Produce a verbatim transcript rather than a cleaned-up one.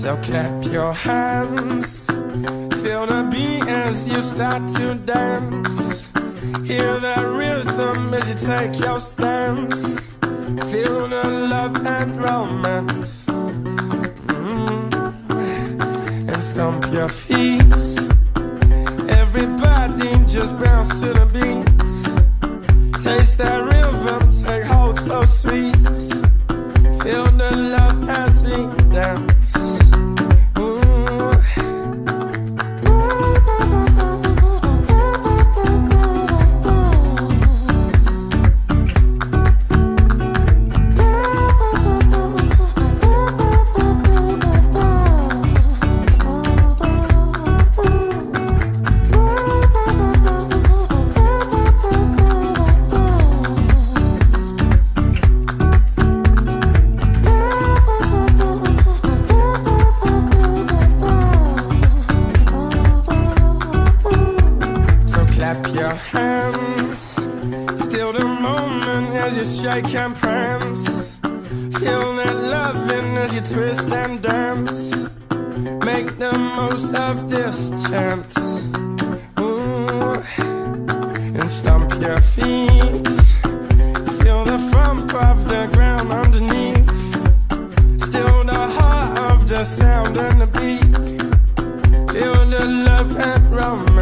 So clap your hands, feel the beat as you start to dance. Hear the rhythm as you take your stance. Feel the love and romance. Mm. And stomp your feet. Everybody just bounce to the beat. Taste that rhythm, take hold so sweet. Feel the love as we dance. Clap your hands, still the moment as you shake and prance. Feel that loving as you twist and dance. Make the most of this chance. Ooh. And stomp your feet. Feel the thump of the ground underneath. Still the heart of the sound and the beat. Feel the love and romance.